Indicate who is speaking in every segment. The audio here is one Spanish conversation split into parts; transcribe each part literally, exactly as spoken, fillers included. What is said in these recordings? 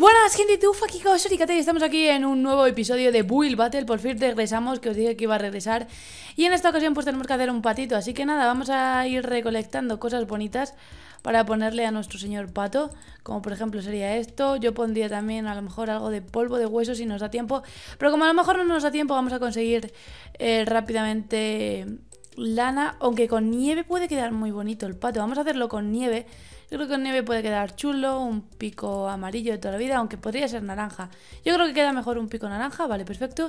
Speaker 1: Buenas gente, tú aquí y estamos aquí en un nuevo episodio de Build Battle. Por fin regresamos, que os dije que iba a regresar. Y en esta ocasión pues tenemos que hacer un patito. Así que nada, vamos a ir recolectando cosas bonitas para ponerle a nuestro señor pato. Como por ejemplo sería esto. Yo pondría también a lo mejor algo de polvo de hueso si nos da tiempo. Pero como a lo mejor no nos da tiempo, vamos a conseguir eh, rápidamente lana. Aunque con nieve puede quedar muy bonito el pato. Vamos a hacerlo con nieve. Yo creo que con nieve puede quedar chulo, un pico amarillo de toda la vida, aunque podría ser naranja. Yo creo que queda mejor un pico naranja, vale, perfecto.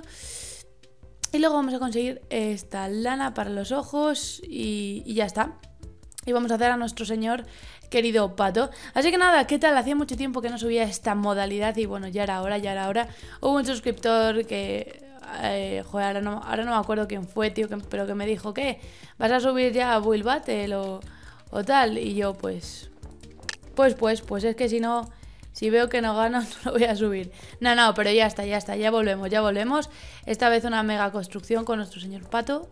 Speaker 1: Y luego vamos a conseguir esta lana para los ojos y, y ya está. Y vamos a hacer a nuestro señor querido pato. Así que nada, ¿qué tal? Hacía mucho tiempo que no subía esta modalidad y bueno, ya era hora, ya era hora. Hubo un suscriptor que... Eh, joder, ahora no, ahora no me acuerdo quién fue, tío, que, pero que me dijo, ¿qué? ¿Vas a subir ya a Build Battle o, o tal? Y yo, pues... Pues, pues, pues es que si no, si veo que no gano, no lo voy a subir. No, no, pero ya está, ya está, ya volvemos, ya volvemos. Esta vez una mega construcción con nuestro señor pato,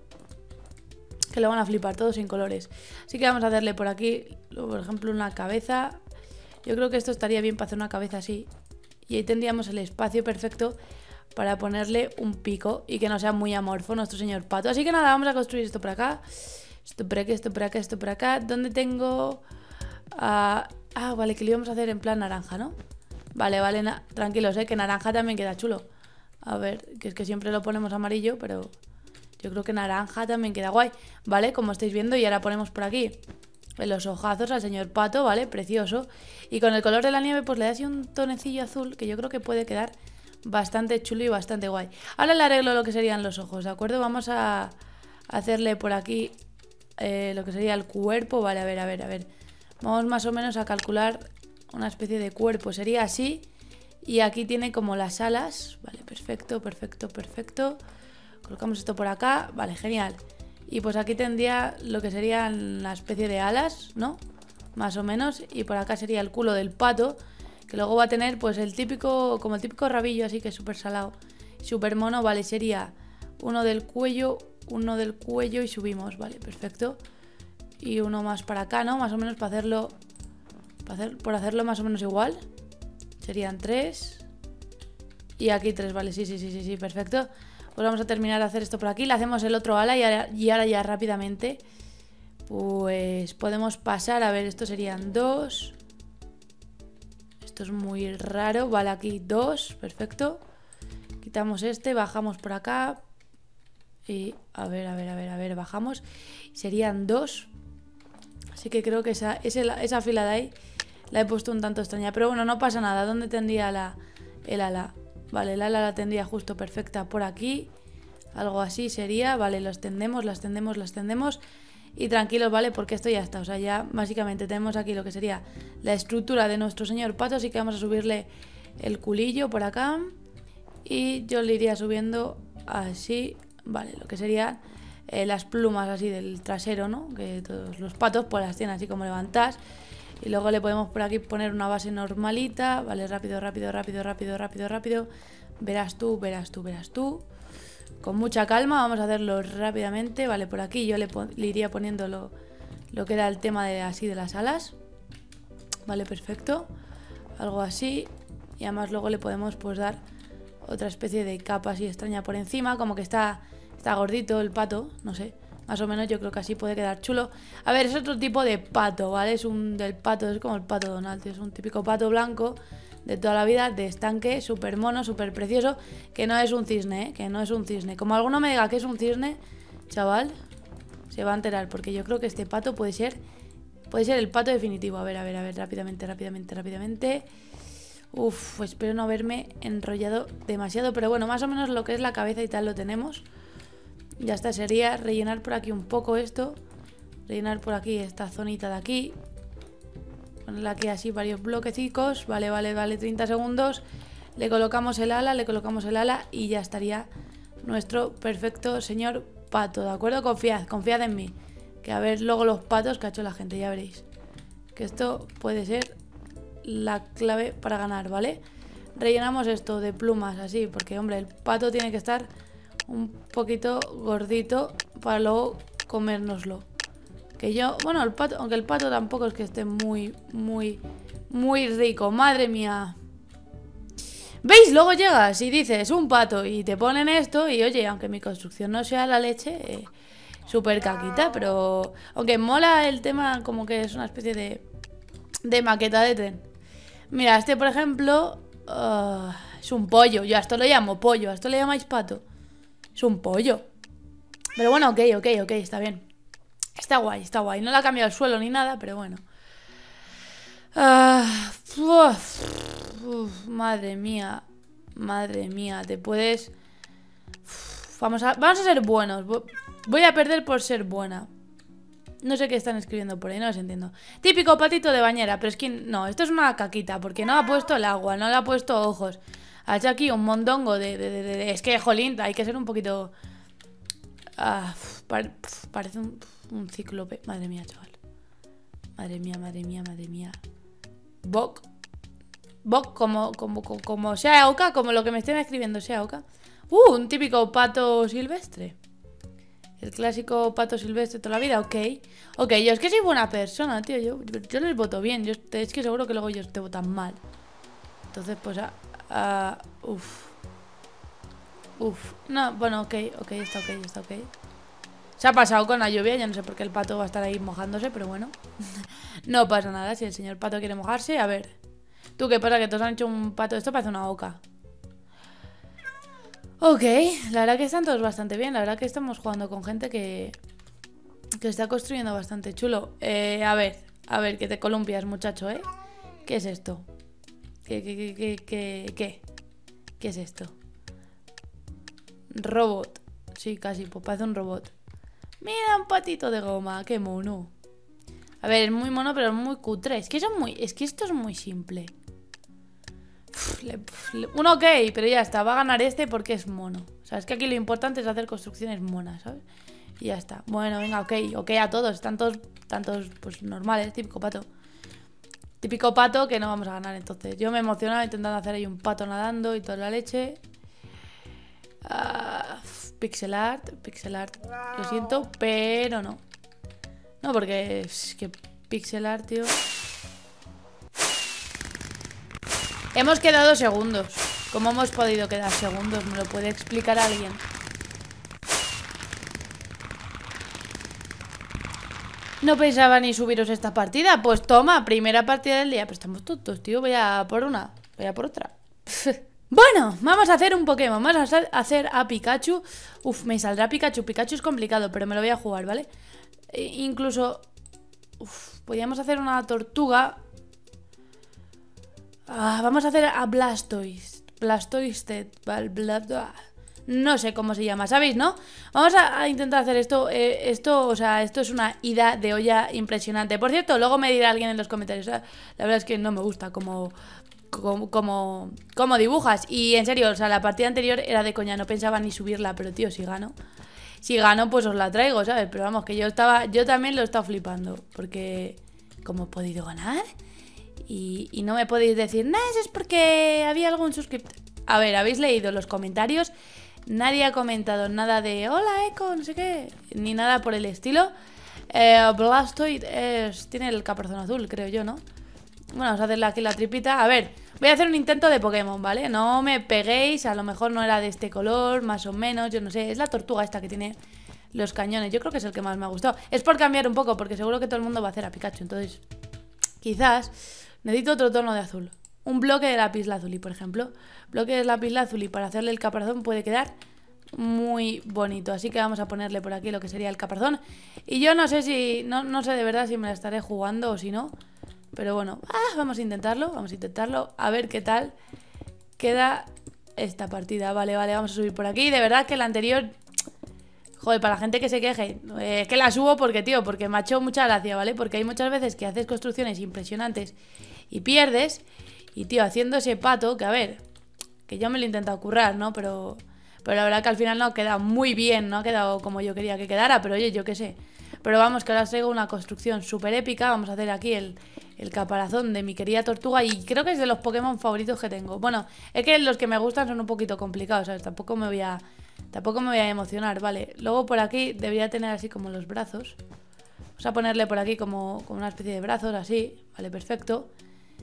Speaker 1: que lo van a flipar todos sin colores. Así que vamos a hacerle por aquí, por ejemplo, una cabeza. Yo creo que esto estaría bien para hacer una cabeza así. Y ahí tendríamos el espacio perfecto para ponerle un pico y que no sea muy amorfo nuestro señor pato. Así que nada, vamos a construir esto por acá. Esto por aquí, esto por acá, esto por acá. ¿Dónde tengo...? Uh, ah, vale, que lo íbamos a hacer en plan naranja, ¿no? Vale, vale, na tranquilos, eh, que naranja también queda chulo. A ver, que es que siempre lo ponemos amarillo, pero yo creo que naranja también queda guay. Vale, como estáis viendo, y ahora ponemos por aquí en los ojazos al señor pato, ¿vale? Precioso. Y con el color de la nieve pues le da así un tonecillo azul que yo creo que puede quedar bastante chulo y bastante guay. Ahora le arreglo lo que serían los ojos, ¿de acuerdo? Vamos a hacerle por aquí eh, lo que sería el cuerpo. Vale, a ver, a ver, a ver. Vamos más o menos a calcular una especie de cuerpo. Sería así. Y aquí tiene como las alas. Vale, perfecto, perfecto, perfecto. Colocamos esto por acá. Vale, genial. Y pues aquí tendría lo que serían una especie de alas, ¿no? Más o menos. Y por acá sería el culo del pato, que luego va a tener pues el típico, como el típico rabillo, así que es súper salado, súper mono. Vale, sería uno del cuello, uno del cuello y subimos. Vale, perfecto. Y uno más para acá, ¿no? Más o menos para hacerlo, para hacer, por hacerlo más o menos igual. Serían tres. Y aquí tres, vale, sí, sí, sí, sí, sí, perfecto. Pues vamos a terminar de hacer esto por aquí. Le hacemos el otro ala y ahora, y ahora ya rápidamente pues podemos pasar. A ver, estos serían dos. Esto es muy raro. Vale, aquí dos, perfecto. Quitamos este, bajamos por acá. Y a ver, a ver, a ver, a ver, bajamos. Serían dos. Así que creo que esa, esa, esa fila de ahí la he puesto un tanto extraña. Pero bueno, no pasa nada. ¿Dónde tendría la, el ala? Vale, el ala la tendría justo perfecta por aquí. Algo así sería. Vale, lo extendemos, la extendemos, la extendemos. Y tranquilos, ¿vale? Porque esto ya está. O sea, ya básicamente tenemos aquí lo que sería la estructura de nuestro señor pato. Así que vamos a subirle el culillo por acá. Y yo le iría subiendo así. Vale, lo que sería... Eh, las plumas así del trasero, ¿no? Que todos los patos pues las tienen así como levantadas. Y luego le podemos por aquí poner una base normalita. Vale, rápido, rápido, rápido, rápido, rápido, rápido. Verás tú, verás tú, verás tú. Con mucha calma, vamos a hacerlo rápidamente. Vale, por aquí yo le, le iría poniendo lo, lo que era el tema de así de las alas. Vale, perfecto. Algo así. Y además luego le podemos pues dar otra especie de capa así extraña por encima. Como que está... Está gordito el pato, no sé. Más o menos yo creo que así puede quedar chulo. A ver, es otro tipo de pato, ¿vale? Es un del pato, es como el pato Donald, tío. Es un típico pato blanco de toda la vida, de estanque, súper mono, súper precioso. Que no es un cisne, ¿eh? Que no es un cisne. Como alguno me diga que es un cisne, chaval, se va a enterar. Porque yo creo que este pato puede ser Puede ser el pato definitivo. A ver, a ver, a ver, rápidamente, rápidamente, rápidamente. Uf, espero no haberme enrollado demasiado. Pero bueno, más o menos lo que es la cabeza y tal lo tenemos. Ya está, sería rellenar por aquí un poco esto. Rellenar por aquí esta zonita de aquí. Ponerle aquí así varios bloquecicos. Vale, vale, vale, treinta segundos. Le colocamos el ala, le colocamos el ala y ya estaría nuestro perfecto señor pato, ¿de acuerdo? Confiad, confiad en mí. Que a ver luego los patos que ha hecho la gente, ya veréis. Que esto puede ser la clave para ganar, ¿vale? Rellenamos esto de plumas así, porque hombre, el pato tiene que estar... un poquito gordito para luego comérnoslo. Que yo, bueno, el pato, aunque el pato tampoco es que esté muy, muy, muy rico. Madre mía. ¿Veis? Luego llegas y dices un pato y te ponen esto y oye, aunque mi construcción no sea la leche, eh, súper caquita, pero aunque mola el tema como que es una especie de, de maqueta de tren. Mira, este por ejemplo uh, es un pollo, yo a esto lo llamo pollo, a esto le llamáis pato. Es un pollo. Pero bueno, ok, ok, ok, está bien. Está guay, está guay, no le ha cambiado el suelo ni nada, pero bueno. Uh, uf, uf, madre mía, madre mía, te puedes... Uf, vamos a, vamos a ser buenos. Voy a perder por ser buena. No sé qué están escribiendo por ahí, no los entiendo. Típico patito de bañera, pero es que no, esto es una caquita, porque no ha puesto el agua, no le ha puesto ojos. Ha hecho aquí un mondongo de... de, de, de, de... Es que, jolín, hay que ser un poquito... Ah, uf, pare, uf, parece un, un cíclope. Madre mía, chaval. Madre mía, madre mía, madre mía. Bok. Bok como, como, como, como sea oca, como lo que me estén escribiendo sea oca. Uh, un típico pato silvestre. El clásico pato silvestre toda la vida, ok. Ok, yo es que soy buena persona, tío. Yo, yo, yo les voto bien. Yo, es que seguro que luego ellos te votan mal. Entonces, pues, uh, uh, uff. Uf. No, bueno, ok, ok, está ok, está ok. Se ha pasado con la lluvia, ya no sé por qué el pato va a estar ahí mojándose, pero bueno. No pasa nada, si el señor pato quiere mojarse, a ver. ¿Tú qué pasa? Que todos han hecho un pato, esto parece una oca. Ok, la verdad que están todos bastante bien. La verdad que estamos jugando con gente que Que está construyendo bastante chulo. eh, A ver, a ver, que te columpias, muchacho, ¿eh? ¿Qué es esto? ¿Qué, qué, qué, qué, qué, qué? ¿Qué es esto? Robot. Sí, casi, pues parece un robot. Mira, un patito de goma, qué mono. A ver, es muy mono, pero es muy cutre. Es que, son muy, es que esto es muy simple. Uf, le, le, un ok, pero ya está. Va a ganar este porque es mono. O sea, es que aquí lo importante es hacer construcciones monas, ¿sabes? Y ya está. Bueno, venga, ok, ok a todos. Están todos, tantos, pues normales, típico pato. Típico pato que no vamos a ganar, entonces. Yo me emocionaba intentando hacer ahí un pato nadando y toda la leche. Uh, pixel art, pixel art. Lo siento, pero no. No, porque es que pixel art, tío. Hemos quedado segundos. ¿Cómo hemos podido quedar segundos? ¿Me lo puede explicar alguien? No pensaba ni subiros esta partida. Pues toma, primera partida del día. Pero estamos tontos, tío. Voy a por una, voy a por otra. Bueno, vamos a hacer un Pokémon. Vamos a hacer a Pikachu. Uf, me saldrá Pikachu. Pikachu es complicado, pero me lo voy a jugar, ¿vale? E incluso... Uf, podríamos hacer una tortuga. Ah, vamos a hacer a Blastoise. Blastoise, no sé cómo se llama, ¿sabéis, no? Vamos a, a intentar hacer esto. eh, Esto, o sea, esto es una ida de olla impresionante. Por cierto, luego me dirá alguien en los comentarios, o sea, la verdad es que no me gusta como... Como, como, como dibujas. Y en serio, o sea, la partida anterior era de coña. No pensaba ni subirla, pero tío, si gano Si gano, pues os la traigo, ¿sabes? Pero vamos, que yo estaba, yo también lo he estado flipando. Porque, ¿cómo he podido ganar? Y, y no me podéis decir, nada, eso es porque había algún suscriptor. A ver, ¿habéis leído los comentarios? Nadie ha comentado nada de hola, Eco, no sé qué, ni nada por el estilo. eh, Blastoise es, tiene el caparazón azul, creo yo, ¿no? Bueno, vamos a hacerle aquí la tripita. A ver, voy a hacer un intento de Pokémon, ¿vale? No me peguéis, a lo mejor no era de este color, más o menos, yo no sé. Es la tortuga esta que tiene los cañones. Yo creo que es el que más me ha gustado. Es por cambiar un poco, porque seguro que todo el mundo va a hacer a Pikachu. Entonces, quizás necesito otro tono de azul. Un bloque de lapislázuli, por ejemplo. Bloque de lapislázuli para hacerle el caparazón puede quedar muy bonito. Así que vamos a ponerle por aquí lo que sería el caparazón. Y yo no sé si... No, no sé de verdad si me la estaré jugando o si no. Pero bueno, ah, vamos a intentarlo, vamos a intentarlo, a ver qué tal queda esta partida. Vale, vale, vamos a subir por aquí. De verdad que la anterior, joder, para la gente que se queje, eh, es que la subo porque, tío, porque me ha hecho mucha gracia, ¿vale? Porque hay muchas veces que haces construcciones impresionantes y pierdes. Y, tío, haciendo ese pato, que a ver, que yo me lo he intentado currar, ¿no? Pero, pero la verdad que al final no ha quedado muy bien, no ha quedado como yo quería que quedara. Pero oye, yo qué sé. Pero vamos, que ahora os traigo una construcción súper épica. Vamos a hacer aquí el... El caparazón de mi querida tortuga. Y creo que es de los Pokémon favoritos que tengo. Bueno, es que los que me gustan son un poquito complicados, ¿sabes? Tampoco me voy a... Tampoco me voy a emocionar, vale. Luego por aquí debería tener así como los brazos. Vamos a ponerle por aquí como, como una especie de brazos, así. Vale, perfecto.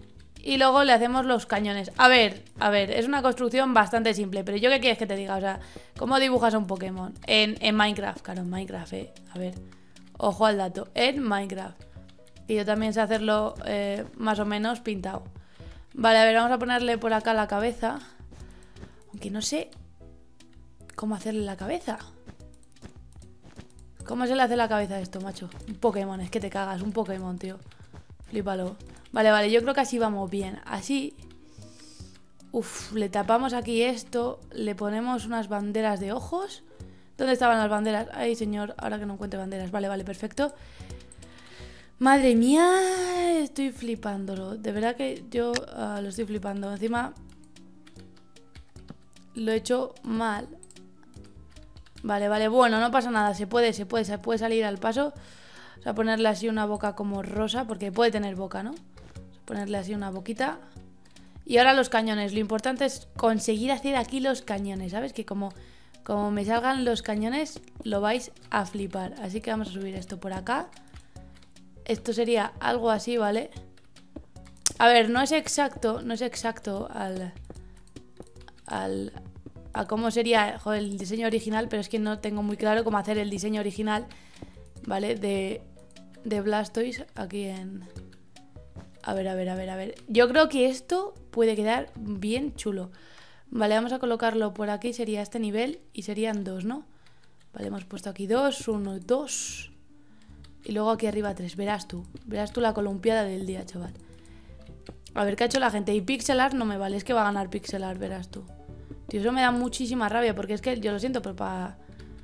Speaker 1: Y luego le hacemos los cañones. A ver, a ver, es una construcción bastante simple. Pero yo qué quieres que te diga, o sea, ¿cómo dibujas a un Pokémon? En, en Minecraft, claro, en Minecraft, eh. A ver, ojo al dato, en Minecraft. Y yo también sé hacerlo eh, más o menos pintado. Vale, a ver, vamos a ponerle por acá la cabeza. Aunque no sé cómo hacerle la cabeza. ¿Cómo se le hace la cabeza a esto, macho? Un Pokémon, es que te cagas, un Pokémon, tío. Flípalo. Vale, vale, yo creo que así vamos bien. Así. Uf, le tapamos aquí esto. Le ponemos unas banderas de ojos. ¿Dónde estaban las banderas? Ay, señor, ahora que no encuentre banderas. Vale, vale, perfecto. Madre mía, estoy flipándolo. De verdad que yo uh, lo estoy flipando. Encima lo he hecho mal. Vale, vale, bueno, no pasa nada. Se puede, se puede, se puede salir al paso. O sea, ponerle así una boca como rosa, porque puede tener boca, ¿no? O sea, ponerle así una boquita. Y ahora los cañones. Lo importante es conseguir hacer aquí los cañones, ¿sabes? Que como, como me salgan los cañones, lo vais a flipar. Así que vamos a subir esto por acá. Esto sería algo así, ¿vale? A ver, no es exacto, no es exacto al... al a cómo sería, joder, el diseño original, pero es que no tengo muy claro cómo hacer el diseño original, ¿vale? De, de Blastoise aquí en... A ver, a ver, a ver, a ver. Yo creo que esto puede quedar bien chulo. Vale, vamos a colocarlo por aquí, sería este nivel y serían dos, ¿no? Vale, hemos puesto aquí dos, uno, dos. Y luego aquí arriba tres, verás tú. Verás tú la columpiada del día, chaval. A ver qué ha hecho la gente. Y pixel art no me vale, es que va a ganar pixel art, verás tú. Tío, eso me da muchísima rabia, porque es que yo lo siento, pero para,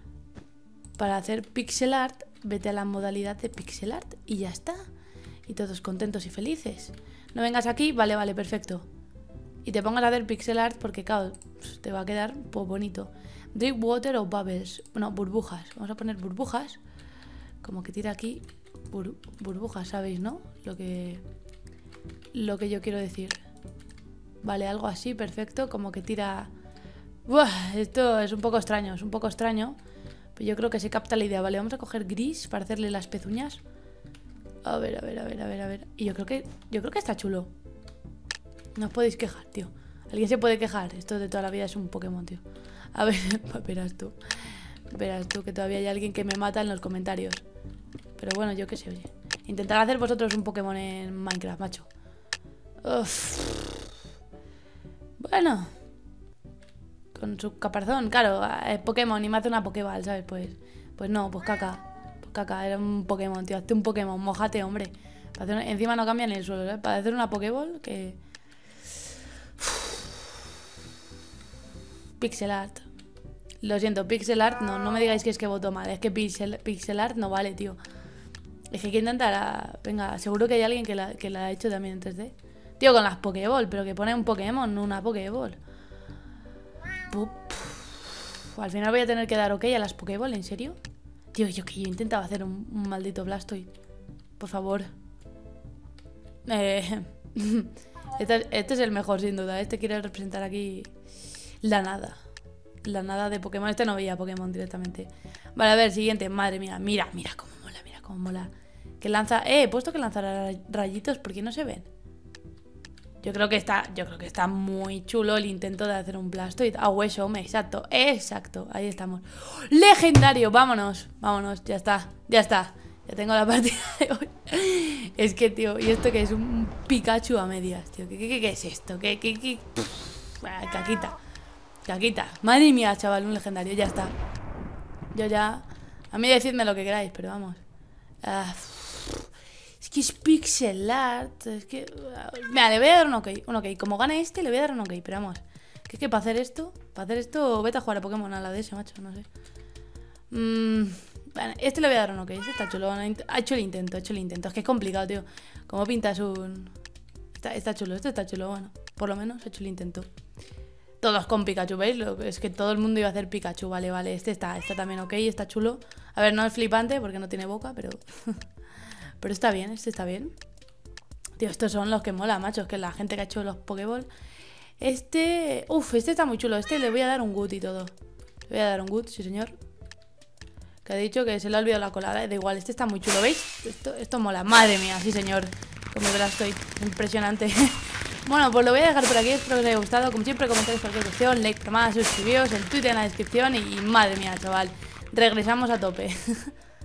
Speaker 1: para hacer pixel art, vete a la modalidad de pixel art y ya está. Y todos contentos y felices. No vengas aquí, vale, vale, perfecto. Y te pongas a hacer pixel art porque, claro, te va a quedar pues bonito. Drink water o bubbles. Bueno, burbujas. Vamos a poner burbujas. Como que tira aquí bur burbujas, ¿sabéis, no? Lo que, lo que yo quiero decir. Vale, algo así, perfecto. Como que tira... Buah, esto es un poco extraño, es un poco extraño. Pero yo creo que se capta la idea. Vale, vamos a coger gris para hacerle las pezuñas. A ver, a ver, a ver, a ver, a ver. Y yo creo que, yo creo que está chulo. No os podéis quejar, tío. ¿Alguien se puede quejar? Esto de toda la vida es un Pokémon, tío. A ver, verás tú. Verás tú que todavía hay alguien que me mata en los comentarios. Pero bueno, yo qué sé, oye. Intentad hacer vosotros un Pokémon en Minecraft, macho. Uf. Bueno. Con su caparazón, claro. Es Pokémon y me hace una Pokéball, ¿sabes? Pues, pues no, pues caca. Pues caca, era un Pokémon, tío. Hazte un Pokémon, mojate, hombre. Para hacer una... Encima no cambian el suelo, ¿eh? Para hacer una Pokéball que... Pixel art. Lo siento, pixel art no, no me digáis que es que voto mal. Es que pixel, pixel art no vale, tío. Es que hay que intentar a... Venga, seguro que hay alguien que la, que la ha hecho también en tres D. Tío, con las Pokéball, pero que pone un Pokémon, no una Pokéball. Pup. Al final voy a tener que dar ok a las Pokéball, ¿en serio? Tío, yo que yo intentaba hacer un, un maldito Blastoise. Por favor. Eh, este, este es el mejor, sin duda. Este quiere representar aquí la nada. La nada de Pokémon. Este no veía Pokémon directamente. Vale, a ver, siguiente. Madre mía, mira, mira cómo mola, mira cómo mola. Que lanza... Eh, he puesto que lanzara rayitos porque no se ven. Yo creo que está, yo creo que está muy chulo el intento de hacer un Blastoise. Ah, hueso, hombre, exacto, exacto. Ahí estamos. ¡Legendario! Vámonos, vámonos, ya está, ya está. Ya tengo la partida de hoy. Es que, tío, ¿y esto qué es? Un Pikachu a medias, tío. ¿Qué, qué, qué es esto? ¿Qué, qué, qué? Bah, caquita. Caquita. Madre mía, chaval, un legendario, ya está. Yo ya... A mí decidme lo que queráis, pero vamos. Ah... Es que es pixel art. Es que... Mira, le voy a dar un ok. Un ok. Como gane este, le voy a dar un ok. Pero vamos. Que es que para hacer esto... Para hacer esto, vete a jugar a Pokémon a la D S, macho. No sé. Mm, bueno, este le voy a dar un ok. Este está chulo. Ha hecho el intento. Ha hecho el intento. Es que es complicado, tío. Como pintas un... Está, está chulo. Este está chulo. Bueno, por lo menos ha hecho el intento. Todos con Pikachu, ¿veis? Lo, es que todo el mundo iba a hacer Pikachu. Vale, vale. Este está, está también ok. Está chulo. A ver, no es flipante porque no tiene boca, pero... Pero está bien, este está bien. Tío, estos son los que mola, macho. Es que la gente que ha hecho los Pokéball. Este... Uf, este está muy chulo. Este le voy a dar un good y todo. Le voy a dar un good, sí señor. Que ha dicho que se le ha olvidado la colada. Da igual, este está muy chulo, ¿veis? Esto, esto mola, madre mía, sí señor. Como que la estoy impresionante. Bueno, pues lo voy a dejar por aquí, espero que os haya gustado. Como siempre, comentarios, cualquier cuestión, like, más, suscribíos, el Twitter en la descripción. Y madre mía, chaval, regresamos a tope.